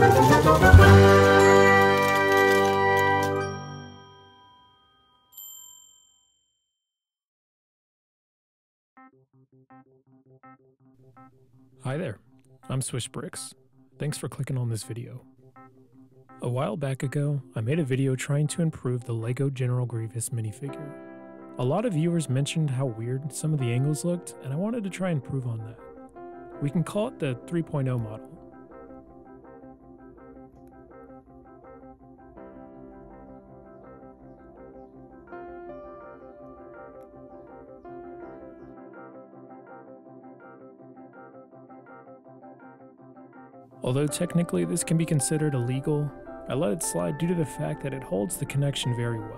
Hi there, I'm Swish Bricks. Thanks for clicking on this video. A while back ago, I made a video trying to improve the LEGO General Grievous minifigure. A lot of viewers mentioned how weird some of the angles looked, and I wanted to try and improve on that. We can call it the 3.0 model. Although technically this can be considered illegal, I let it slide due to the fact that it holds the connection very well.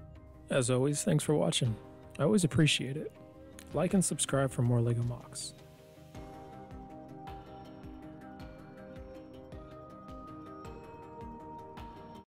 As always, thanks for watching. I always appreciate it. Like and subscribe for more LEGO Mocks.